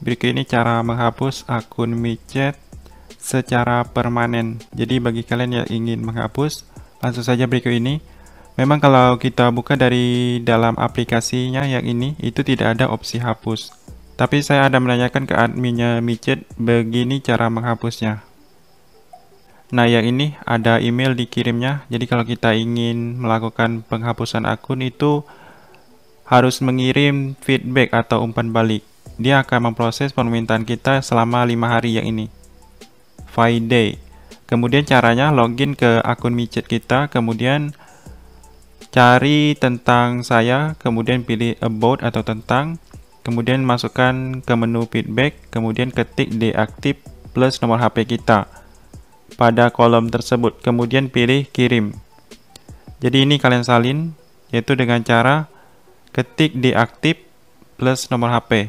Berikut ini cara menghapus akun micet secara permanen. Jadi bagi kalian yang ingin menghapus, langsung saja berikut ini. Memang kalau kita buka dari dalam aplikasinya yang ini, itu tidak ada opsi hapus. Tapi saya ada menanyakan ke adminnya micet, begini cara menghapusnya. Nah, yang ini ada email dikirimnya. Jadi kalau kita ingin melakukan penghapusan akun itu harus mengirim feedback atau umpan balik. Dia akan memproses permintaan kita selama 5 hari yang ini. 5 day. Kemudian caranya login ke akun micet kita, kemudian cari tentang saya, kemudian pilih about atau tentang, kemudian masukkan ke menu feedback, kemudian ketik deaktif plus nomor HP kita pada kolom tersebut, kemudian pilih kirim. Jadi ini kalian salin, yaitu dengan cara ketik deaktif plus nomor HP.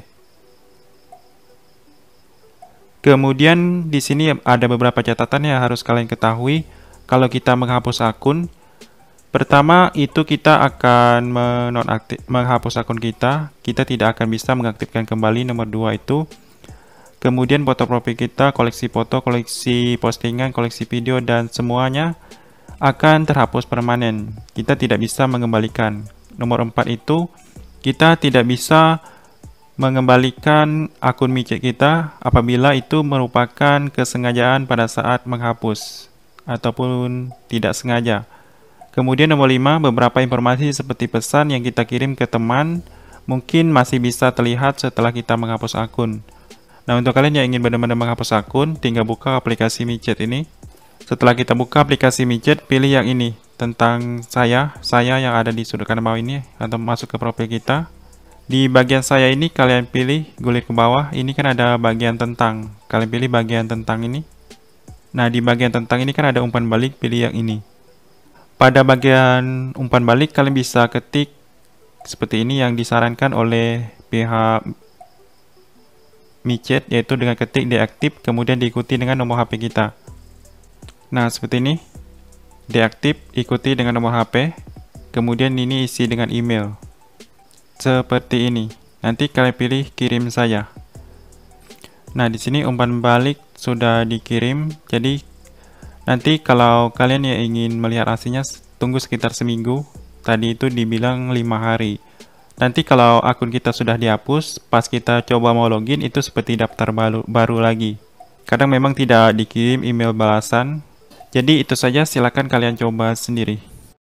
Kemudian di sini ada beberapa catatan yang harus kalian ketahui kalau kita menghapus akun. Pertama, itu kita akan menghapus akun kita tidak akan bisa mengaktifkan kembali. Nomor 2 itu. Kemudian foto profil kita, koleksi foto, koleksi postingan, koleksi video, dan semuanya akan terhapus permanen. Kita tidak bisa mengembalikan. Nomor 4 itu, kita tidak bisa mengembalikan akun micet kita apabila itu merupakan kesengajaan pada saat menghapus ataupun tidak sengaja. Kemudian nomor 5, beberapa informasi seperti pesan yang kita kirim ke teman mungkin masih bisa terlihat setelah kita menghapus akun. Nah, untuk kalian yang ingin benar-benar menghapus akun, tinggal buka aplikasi micet ini. Setelah kita buka aplikasi micet, pilih yang ini, tentang saya yang ada di sudut kanan bawah ini, atau masuk ke profil kita. Di bagian saya ini, kalian pilih gulir ke bawah, ini kan ada bagian tentang. Kalian pilih bagian tentang ini. Nah, di bagian tentang ini kan ada umpan balik, pilih yang ini. Pada bagian umpan balik, kalian bisa ketik seperti ini yang disarankan oleh pihak micet, yaitu dengan ketik deaktif, kemudian diikuti dengan nomor HP kita. Nah, seperti ini. Deaktif, ikuti dengan nomor HP, kemudian ini isi dengan email. Seperti ini. Nanti kalian pilih kirim saya. Nah, di sini umpan balik sudah dikirim, jadi nanti kalau kalian yang ingin melihat hasilnya, tunggu sekitar seminggu. Tadi itu dibilang 5 hari. Nanti kalau akun kita sudah dihapus, pas kita coba mau login, itu seperti daftar baru lagi. Kadang memang tidak dikirim email balasan. Jadi itu saja, silakan kalian coba sendiri.